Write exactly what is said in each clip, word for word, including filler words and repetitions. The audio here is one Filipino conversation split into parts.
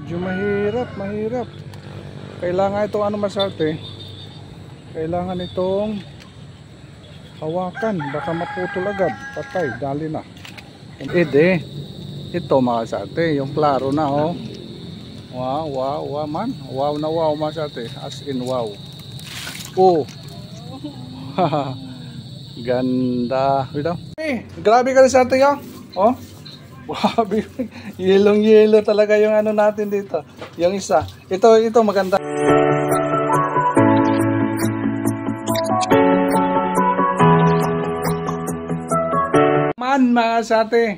Medyo mahirap, mahirap. Kailangan itong ano masarte. Kailangan itong hawakan. Baka maputol agad. Patay, dali na. Ede. Ito masarte. Yung klaro na oh. Wow, wow, wow man. Wow na wow masarte. As in wow. Oh. Ganda. Ito. Eh, grabe ka rin sa atin yun. Oh. Wow, yelong yelo talaga yung ano natin dito. Yung isa. Ito, ito maganda. Man, mga sate.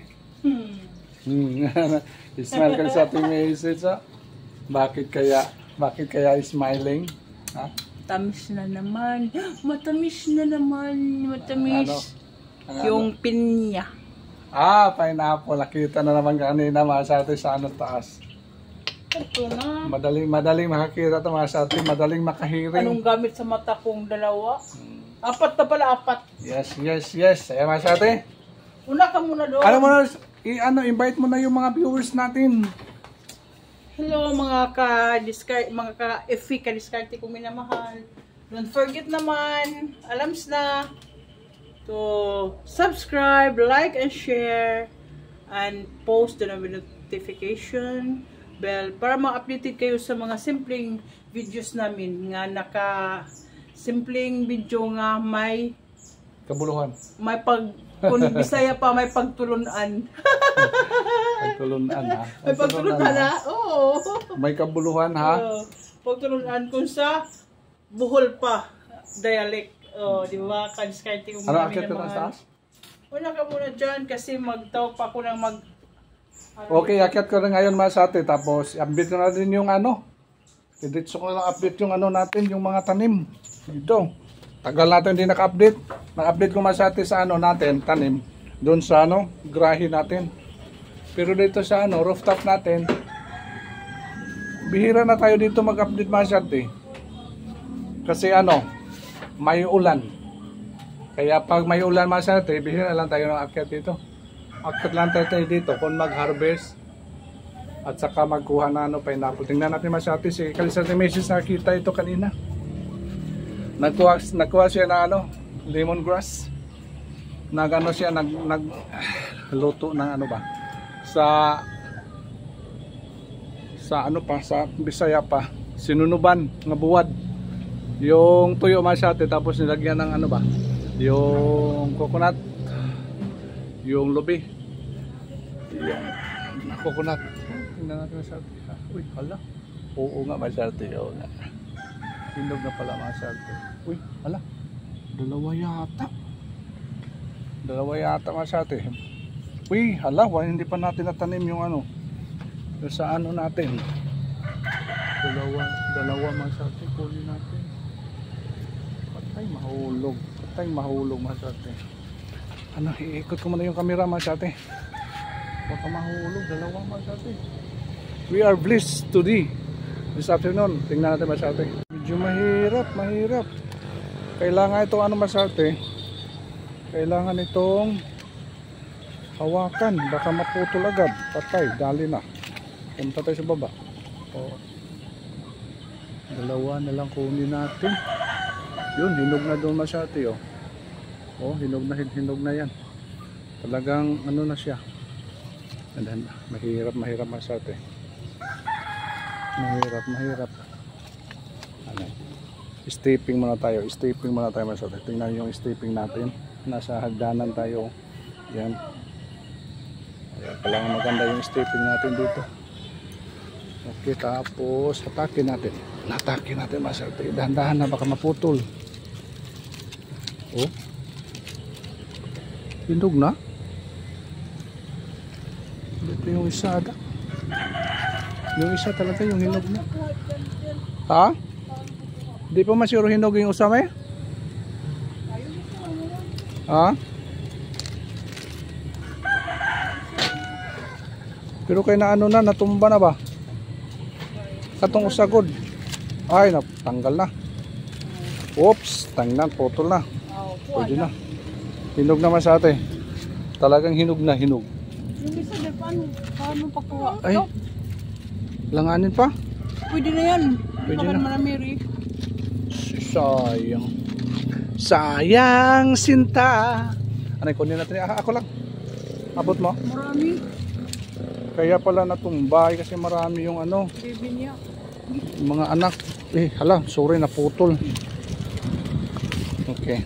Hmm. Smile ka sa ating message, ha? Bakit kaya, bakit kaya smiling? Ha? Tamis na naman. Matamis na naman. Matamis. Ano? Ang Yung ano? pinya. Ah, pineapple. Nakita na naman kanina mga sate sa ano taas. Ito na. Madaling, madaling makakita ito mga sate. Madaling makahiring. Anong gamit sa mata kong dalawa? Apat na pala, apat. Yes, yes, yes. Ayan mga sate. Una ka muna doon. Ano mo na, i- ano, invite mo na yung mga viewers natin. Hello mga ka-discard, mga ka-F I, ka-discarte kong minamahal. Don't forget naman, alams na, to subscribe, like, and share, and post the notification bell para ma-updated kayo sa mga simpleng videos namin nga naka simpleng video nga may Kabuluhan. may pag kung Bisaya pa may pagtulunan. Pagtulunan ha. May pagtulunan ha? Oo. May kabuluhan ha. Uh, pagtulunan kung sa Bohol pa dialect. Oh, di ba? Ka-discarte ko Ano marami akit ng ka na mga- taas? Wala ka muna dyan kasi magtawag pa ako ng mag... Okay, akit ko rin ngayon mga sate. Tapos, update ko na din yung ano. Editso ko lang update yung ano natin, yung mga tanim. Dito. Tagal natin hindi naka-update. Naka-update ko mga sate sa ano natin, tanim. Doon sa ano, grahe natin. Pero dito sa ano, rooftop natin, bihira na tayo dito mag-update mga sate. Kasi ano, may ulan. Kaya pag may ulan mga sate, bihira lang tayo ng akyat dito. Akyat lang tayo dito kung mag-harvest at saka magkuha na ano, pineapple. Tingnan natin mga sate, si Kalisate Message nakita ito kanina. Nagkuha, nagkuha siya na ano, lemongrass. Nag ano siya, nag, nag luto ng ano ba? Sa sa ano pa, sa Bisaya pa, sinunuban nga buwad. Yung tuyo masyate tapos nilagyan ng ano ba? Yung coconut, yung lubi. Yung coconut. Tingnan natin masyate. Uy, hala. Oo nga masyate. Oo nga. Hinog na pala masyate. Uy, hala. Dalawa yata. Dalawa yata masyate. Uy, hala. Why hindi pa natin natanim yung ano? Yung sa ano natin. Dalawa, dalawa masyate. Kunin natin. Patay mahulog. Patay mahulog masyate. Ano, iikot ko muna yung camera masyate. Baka mahulog. Dalawa masyate. We are blessed today. This afternoon. Tingnan natin masyate. Medyo mahirap, mahirap. Kailangan itong ano masyate. Kailangan itong hawakan. Baka maputol agad. Patay, dali na. Punta tayo sa baba. O, dalawa na lang kunin natin. Yun, hinog na doon masyate oh. Oh, hinog na, hinog na yan. Talagang ano na siya. Andan, mahirap, mahirap masyate. Mahirap, mahirap. Ano? Stepping muna tayo. Stepping muna tayo masyate. Tingnan yung stepping natin. Nasa hagdanan tayo. Yan. Kailangan maganda yung stepping natin dito. Okay, tapos atake natin. Natake natin masyate. Dahan-dahan na baka maputol. Oh. Hinog na. Ito yung isa ada. Yung isa talaga yung hinog na. Ha? Di pa masyuro hinog yung usame? Ha? Pero kay na ano na, natumba na ba? Katong usagod. Ay, natanggal na. Oops, tangnan, putol na. Pwede na. Hinog naman sa ate. Talagang hinog na hinog. Yung isa, paano, paano pakuha? Ay. Langanin pa? Pwede na yan. Pwede Baka na. naman na Mary. Sayang. Sayang sinta. Ano, kunin natin. Ah, ako lang. Abot mo? Marami. Kaya pala natumbay kasi marami yung ano, Baby niya. mga anak. Eh, hala, sorry, naputol. Okay.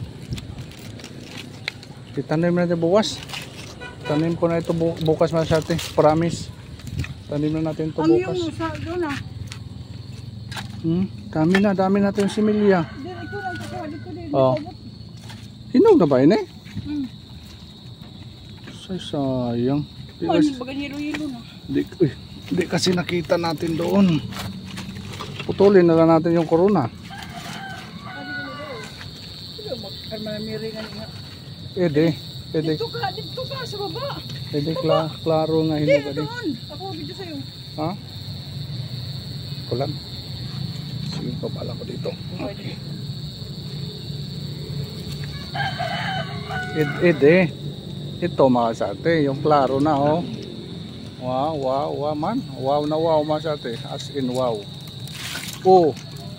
Itanim natin bukas. Tanim ko na ito bu bukas masyate. Promise. Tanim na natin ito Ang bukas. yung sa doon ah. Hmm, dami na, dami natin yung similya. Dito lang kukuha. Dito dito. Oh. Hinog na ba yun eh? Hmm. Say, sayang. Di, Ano kasi, ba yelo-yelo na? di, uy, di kasi nakita natin doon. Putulin na lang natin yung corona. Sino mag-Mary nga nga? Pwede. Pwede. Dito ka, dito ka sa baba. Pwede kla klaro nga Hindi, hinog ka din. doon. Ako video sa'yo. Ha? Ko lang. Sige ko pala ko dito. Okay. Ed, ed eh. Ito mga sate, yung klaro na oh. Wow, wow, wow man. Wow na wow mga sate. As in wow. Oh.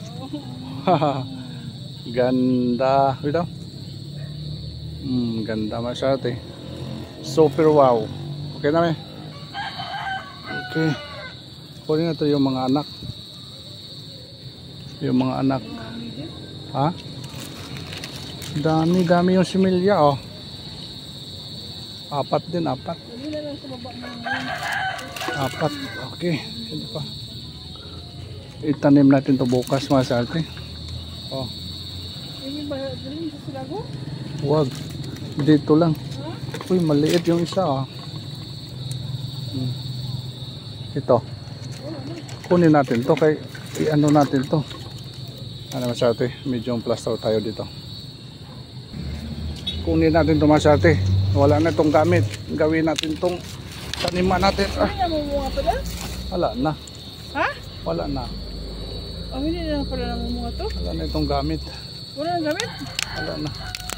Ganda. Wait Hmm, ganda mga sate. Super wow. Okay na may. Okay. Kunin na ito yung mga anak. Yung mga anak. Ha? Dami, dami yung similya oh. Apat din, apat. Hindi na lang sa baba na ngayon. Apat. Okay. Hindi pa. Itanim natin to bukas mga sarte. Oh. Hindi ba galing sa silago? Wag. Dito lang. Ha? Uy, maliit yung isa ah. Hmm. Ito. Kunin natin to kay i-ano natin to. Ano mga sarte? Medyo plaster tayo dito. Kunin natin to mga sarte. Wala na itong gamit. Gawin natin itong taniman natin. Ah, Hindi na mamunga pala? wala na. Ha? Wala na. Oh, hindi na pala namumunga to? Wala na itong gamit. Wala nang gamit? Wala na.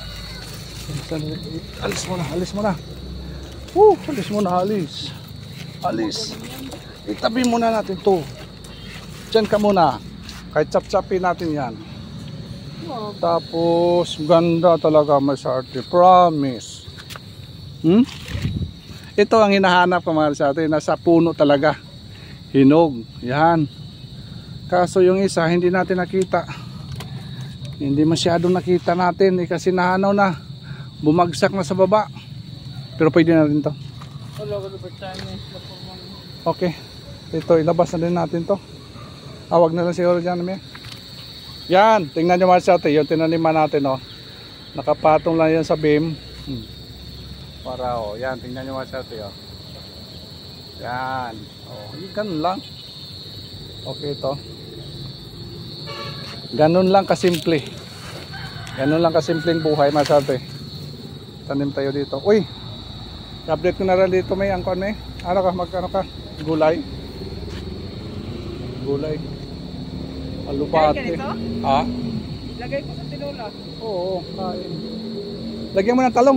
Alis mo na. Alis mo na. Woo, alis mo na. Alis. Alis. Itabi muna natin to. Diyan ka muna. Kahit chap-chapin natin yan. Wow. Tapos, ganda talaga masarte. Promise. Hmm? Ito ang hinahanap ko mga sa atin. Nasa puno talaga. Hinog. Yan. Kaso yung isa, hindi natin nakita. Hindi masyadong nakita natin. Eh, kasi nahanaw na. Bumagsak na sa baba. Pero pwede na rin to. Wala ko ba tayo? Okay. Ito, ilabas na din natin to. Awag na lang siguro dyan. May. Yan. Tingnan nyo mga sa atin. Yung tinaniman natin. Oh. Nakapatong lang yan sa beam. Hmm. Para oh, yan, tingnan nyo mga sarte oh. Yan. Oh, ganun lang. Okay ito. Ganun lang kasimple. Ganun lang kasimpleng buhay mga sarte. Tanim tayo dito. Uy. Update ko na rin dito may angkon may. Ano ka magkano ka? Gulay. Gulay. Alubate. Kaya ganito? Ha? Lagay ko sa tinola. Oo, kain. Lagyan mo ng talong.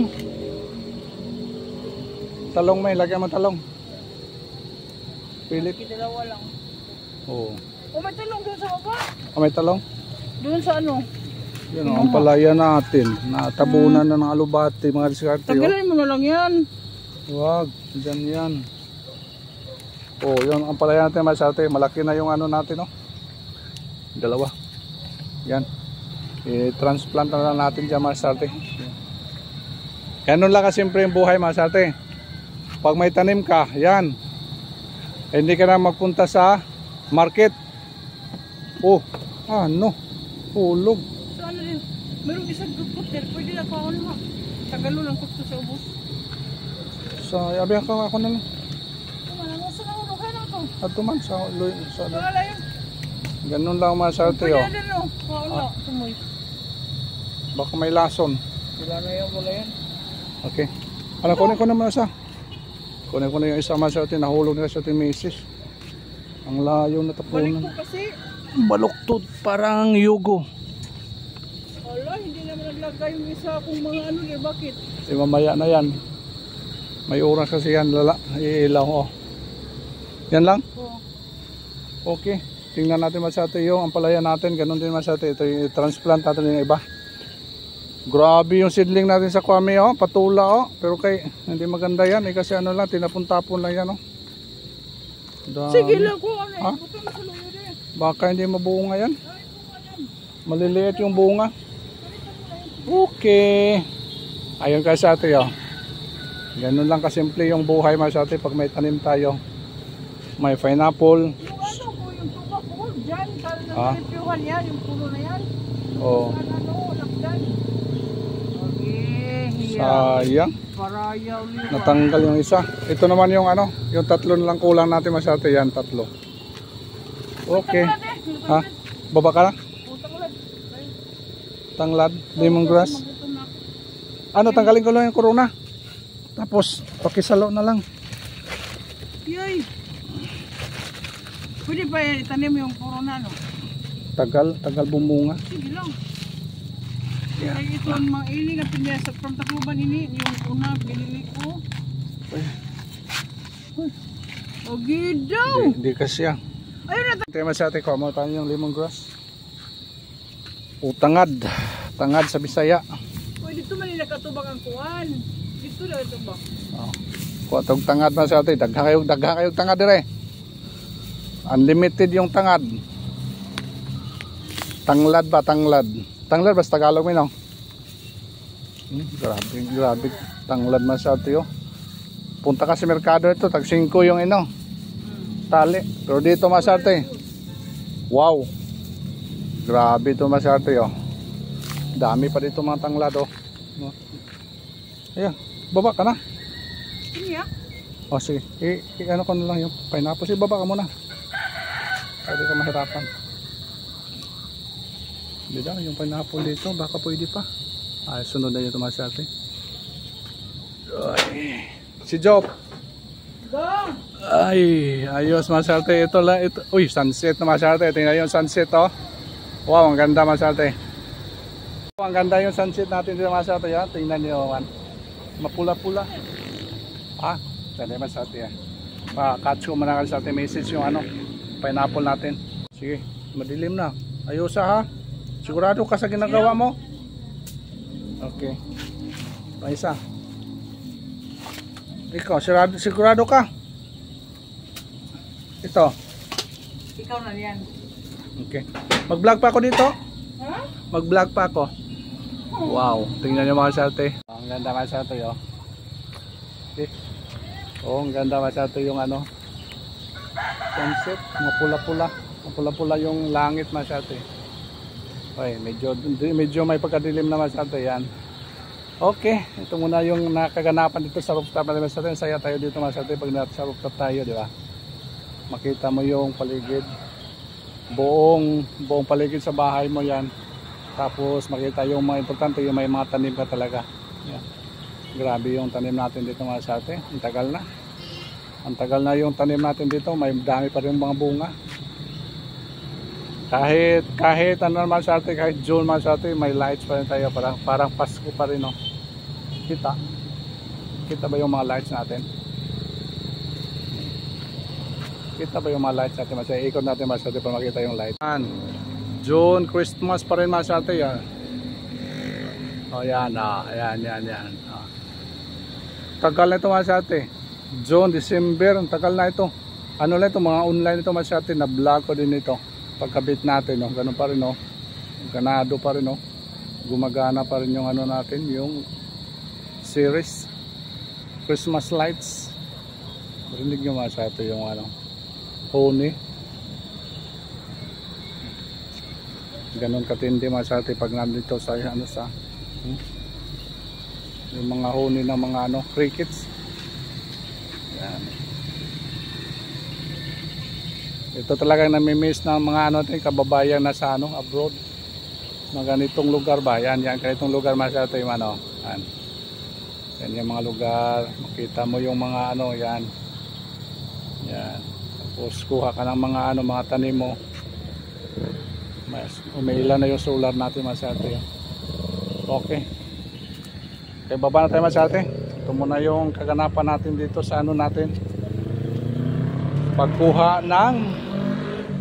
Talong may, lagyan mo talong. Pilit. Dalawa lang. Oo. O may talong doon sa baba? Ah, may talong? Doon sa ano? Yun o, ang palaya natin. Natabunan na ng alubate, mga diskarte. Oh. Tagalan mo na lang yan. Wag, dyan yan. Oh, yun, ang palaya natin, mga diskarte. Malaki na yung ano natin, oh. Dalawa. Yan. I-transplant na lang natin dyan, mga diskarte. Ganun lang kasimple yung buhay, mga diskarte. Pag may tanim ka, yan. Hindi ka na magpunta sa market. Oh, ano? Hulog. So ano din? Mayroong isang kutter. Pwede na pa ako na. Tagalo lang kutter sa ubos. Sa yabi ako ako na lang. Kumana mo sa naman. Kaya na ito. Ato man sa loy sa. Wala yun. Ganun lang mga sarte Pwede oh. na din no. Wala. Tumoy. Baka may lason. Wala na yun. Wala yan. Okay. Ano kunin ko naman isa. Kunin ko na yung isa mga sarte. Nahulog na sa ating misis. Ang layo na Balik tapunan. ko kasi. Baluktod parang yugo. Wala. Hindi naman naglagay yung isa kung mga ano eh. Bakit? Eh mamaya na yan. May oras kasi yan lala. Iilaw oh. Yan lang. Oh. Okay, tingnan natin masyate yung ampalaya natin. Ganun din masyate. Ito yung transplant natin yung iba. Grabe yung seedling natin sa Kwame, oh. Patula, oh. Pero kay hindi maganda yan eh, kasi ano lang, tinapon-tapon lang yan, oh. Dami. Sige lang ko. Ano, Ha? butang sa luyo din. Baka hindi mabunga yan. Maliliit yung bunga. Okay. Ayun kasi ate, oh. Ganun lang kasimple yung buhay masyate pag may tanim tayo. May pineapple. Yung ano ko, yung tubak ko, dyan, kala na Ah. nalipyuhan yan, yung puno na yan. Oh. Kala ano, lakdan. Okay, hiya. Sayang. Parayaw liwa. Natanggal yung isa. Ito naman yung ano, yung tatlo na lang kulang natin masyate. Yan, tatlo. Okay. Ha? Baba ka na? Tanglad, lemongrass. Ano, tanggalin ko lang yung corona. Tapos, pakisalo na lang. Yay! Pwede ba yan itanim yung corona, no? Tagal, tagal bumunga. Sige lang. Ay, ito ang mga ini na pinasa from Tacloban ini, yung una binili ko. O gidaw! Hindi, hindi kasi yan. Ayun na. Ito yung masyate ko, mo tayo yung lemongrass. O tangad, tangad sa Bisaya. O dito man nila katubag ang kuwan. Dito na ito ba? Oh. Kuha tong tangad masyate, dagha kayo, dagha kayo tangad dire. Unlimited yung tangad. Tanglad ba, tanglad? Tanglad ba sa Tagalog mo, no? Hmm, grabe, grabe. Tanglad masyate, oh. Punta ka sa merkado ito, tag singko yung ino. Tali. Pero dito masyate. Wow. Grabe ito masyate, oh. Dami pa dito mga tanglad, oh. No? Ayan, baba ka na. Sini ya? O sige, i, i ano ko na lang yung pineapple. Sige, baba ka muna. Pwede ka mahirapan. Hindi daw, yung pineapple dito, baka pwede pa. Ay, sunod na yung tumasyate. Ay, si Job. Dong! Ay, ayos masyate. Ito lang, ito. Uy, sunset na masyate. Tingnan yung sunset, oh. Wow, ang ganda masyate. Ang ganda yung sunset natin dito masyate, yan. Tingnan niyo, man. Mapula-pula. Ah, tanda masyate, yan. Pa-catch ko muna sa ating message yung ano, pineapple natin. Sige, madilim na. Ayusa, ha. Sigurado ka sa ginagawa mo? Okay. Pa isa. Ikaw, sigurado, sigurado ka? Ito. Ikaw na yan. Okay. Mag-vlog pa ako dito? Ha? Mag-vlog pa ako. Wow. Tingnan niyo mga sarte. Oh, ang ganda mga sarte, oh. Okay. Oh, ang ganda mga sarte yung ano. Sunset. Mapula-pula. Mapula-pula yung langit mga sarte. Okay, medyo, medyo may pagkadilim na mga sarte yan. Okay, ito muna yung nakaganapan dito sa rooftop natin. Saya tayo dito mga sarte pag nasa rooftop tayo, di ba? Makita mo yung paligid. Buong, buong paligid sa bahay mo yan. Tapos makita yung mga importante, yung may mga tanim ka talaga. Yan. Grabe yung tanim natin dito mga sarte. Ang tagal na. Ang tagal na yung tanim natin dito. May dami pa rin mga bunga. Kahit, kahit ano naman sarte, kahit June mga sarte, may lights pa rin tayo. Parang, parang Pasko pa rin, no? Kita. Kita ba yung mga lights natin? Kita ba yung mga lights natin? Masaya, ikot natin mga sarte para makita yung lights. June, Christmas pa rin mga sarte, yan. O yan, ah, yan, yan, yan. Ah. Tagal na ito mga sarte. June, December, ang tagal na ito. Ano lang ito, mga online ito mga sarte, na vlog ko din ito. Pagkabit natin, no? Ganun pa rin, no? Ganado pa rin, no? Gumagana pa rin yung ano natin, yung series Christmas lights. Marinig nyo mga sarte yung ano, honey. Ganun katindi mga sarte pag nandito sa ano sa hmm? yung mga honey ng mga ano, crickets. Yan. Ito talagang nami-miss ng mga ano natin, kababayan na sa ano, abroad. Mga ganitong lugar ba? Yan, yan, ganitong lugar mga sarte yung ano. Yan. Yan yung mga lugar. Makita mo yung mga ano, yan. Yan. Tapos kuha ka ng mga ano, mga tanim mo. Mas umiilan na yung solar natin mga sarte. Okay. Okay, baba na tayo mga sarte. Ito muna yung kaganapan natin dito sa ano natin. Pagkuha ng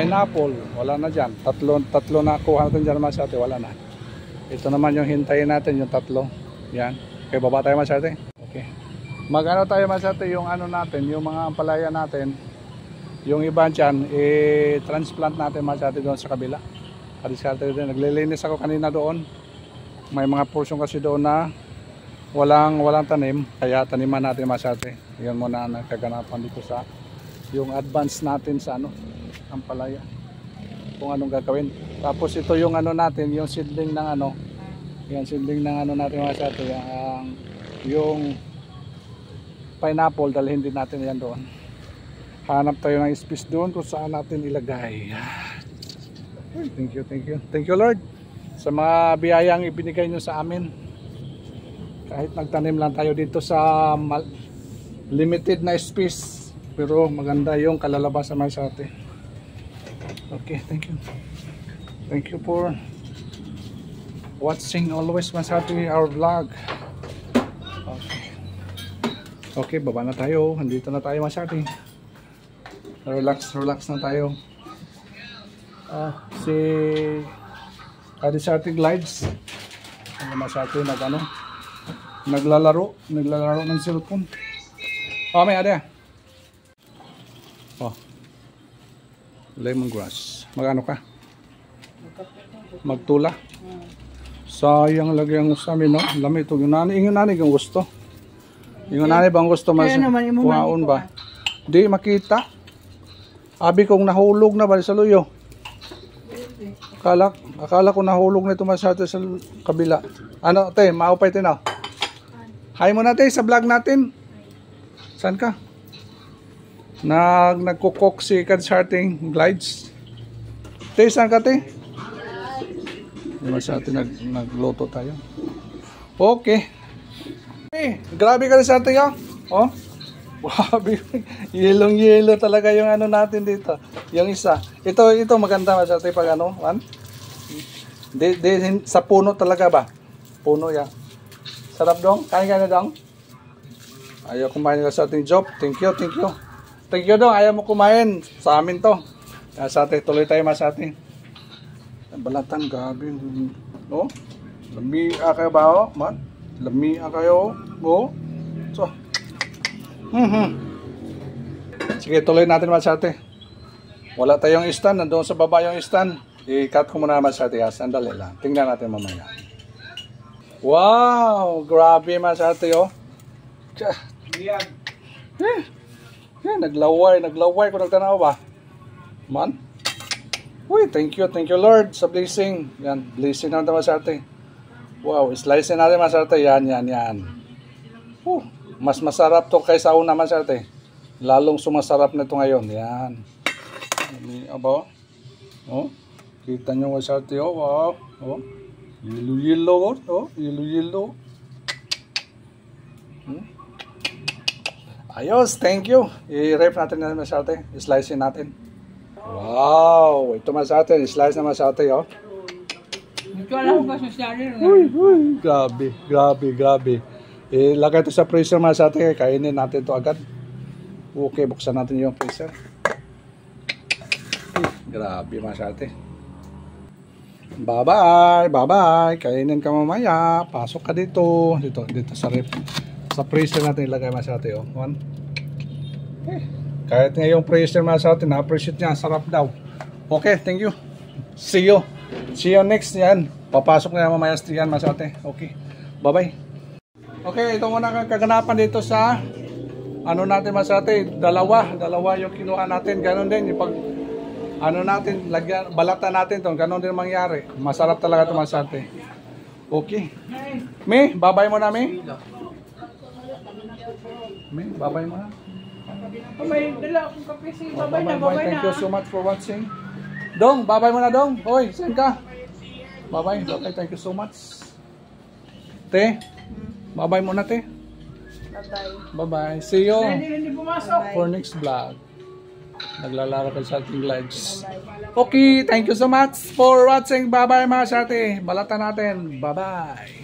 pineapple, wala na dyan. Tatlo, tatlo na kuha natin dyan masyate, wala na. Ito naman yung hintayin natin, yung tatlo. Yan. Okay, baba tayo masyate. Okay. Mag-ano tayo masyate, yung ano natin, yung mga ampalaya natin, yung iba dyan, i-transplant natin masyate doon sa kabila. Kadiskarte din. Naglilinis ako kanina doon. May mga portion kasi doon na walang, walang tanim, kaya taniman natin masyate. Yan muna ang kaganapan dito sa yung advance natin sa ano, ampalaya. Kung anong gagawin. Tapos ito yung ano natin, yung seedling ng ano, yan seedling ng ano natin masyate, yung, yung pineapple, dalhin din natin yan doon. Hanap tayo ng space doon kung saan natin ilagay. Thank you, thank you. Thank you Lord sa mga biyayang ibinigay nyo sa amin. Kahit nagtanim lang tayo dito sa limited na space, pero maganda yung kalalabasan masyate. Okay, thank you. Thank you for watching always masyate our vlog. Okay. Okay, baba na tayo. Andito na tayo masyate. Relax, relax na tayo. Ah, si Kadisarte Glides. Ano masyate nag ano? Naglalaro, naglalaro ng cellphone. Oh, may ada. Oh. Lemongrass. Magano ka? Magtula. Sayang lagyan mo sa amin, no? Lami ito. Yung nani, yung nani yung gusto. Yung nani bang gusto mas kuhaon ba? Di makita. Abi kong nahulog na ba sa luyo? Akala, akala ko nahulog na ito masyado sa kabila. Ano, te, maupay tinaw. Hi mo na, te, sa vlog natin. Saan ka? Nag, nagkukok si Kadisarte Glides. Te, saan ka, te? Masyado nag, nagluto tayo. Okay. Hey, grabe Kadisarte yun. Oh. Grabe. Yelong yelo talaga yung ano natin dito. Yung isa. Ito ito maganda masyado pag ano, man. De, de, sa puno talaga ba? Puno ya. Sarap dong. Kain ka na dong. Ayaw kumain ka sa ating job. Thank you, thank you. Thank you dong. Ayaw mo kumain. Sa amin to. Kaya sa atin, tuloy tayo mas sa atin. Balatan, gabi. No? Lamia kayo ba o? Man? Lamia kayo. O? So. Mm-hmm. Sige, tuloy natin masyate. Wala tayong stand, nandoon sa baba yung stand. I-cut ko muna masyate. Sandali lang. Tingnan natin mamaya. Wow! Grabe masyate oh. Eh, eh, naglaway, naglaway ko nagtanaw ba? Man? Uy, thank you, thank you Lord sa blessing. Yan, blessing natin masyate. Wow, slice natin masyate. Yan, yan, yan. Uh. Mas masarap to kaysa una masyate. Lalong sumasarap na ito ngayon. Yan. Aba. Oh. Kita nyo masyate. Oh, wow. Oh. Yellow yellow. Oh. Yellow yellow. Hmm. Ayos. Thank you. I-rep natin na masyate. I-slice natin. Wow. Ito masyate. I-slice na masyate. Oh. Ito alam ko ba sa Uy, uy. Grabe. Grabe. Grabe. Ilagay ito sa freezer masyate, kainin natin ito agad. Okay, buksan natin yung freezer. Eh, grabe masyate. Bye bye, bye bye. Kainin ka mamaya. Pasok ka dito. Dito, dito sa ref. Sa freezer natin ilagay masyate. Oh. One. Eh, kahit nga yung freezer masyate, na-appreciate niya. Sarap daw. Okay, thank you. See you. See you next yan. Papasok na mamaya yan masyate. Okay, bye bye. Okay, ito muna ang kaganapan dito sa ano natin masyate, dalawa, dalawa yung kinuha natin, ganun din yung pag ano natin, lagyan, balatan natin to, ganun din mangyari. Masarap talaga ito masyate. Okay. Me, babay mo na me. Me, babay mo na. May dala akong kape si babay na, babay na. Thank you so much for watching. Dong, babay mo na dong. Hoy, saan ka? Babay, babay, thank you so much. Te. Bye-bye muna, te. Bye-bye. Bye-bye. See you Hindi, hindi pumasok. for next vlog. Naglalaro ka sa ating lives. Okay, thank you so much for watching. Bye-bye mga sate. Balatan natin. Bye-bye.